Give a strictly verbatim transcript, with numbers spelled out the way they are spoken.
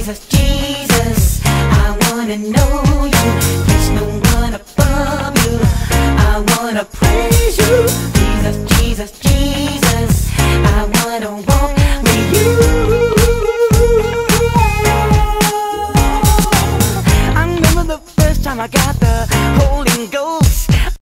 Jesus, Jesus, I wanna know you. There's no one above you. I wanna praise you. Jesus, Jesus, Jesus, I wanna walk with you. I remember the first time I got the Holy Ghost.